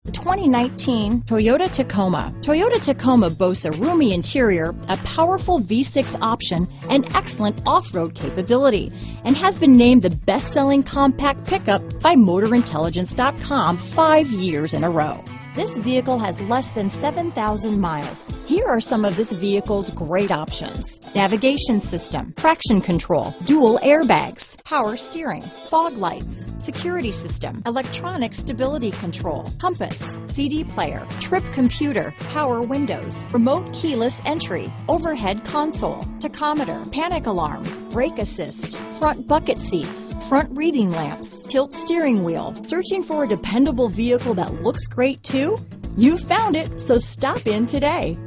The 2019 Toyota Tacoma. Toyota Tacoma boasts a roomy interior, a powerful V6 option, and excellent off-road capability, and has been named the best-selling compact pickup by MotorIntelligence.com 5 years in a row. This vehicle has less than 7,000 miles. Here are some of this vehicle's great options: navigation system, traction control, dual airbags, power steering, fog lights, security system, electronic stability control, compass, CD player, trip computer, power windows, remote keyless entry, overhead console, tachometer, panic alarm, brake assist, front bucket seats, front reading lamps, tilt steering wheel. Searching for a dependable vehicle that looks great too? You found it, so stop in today.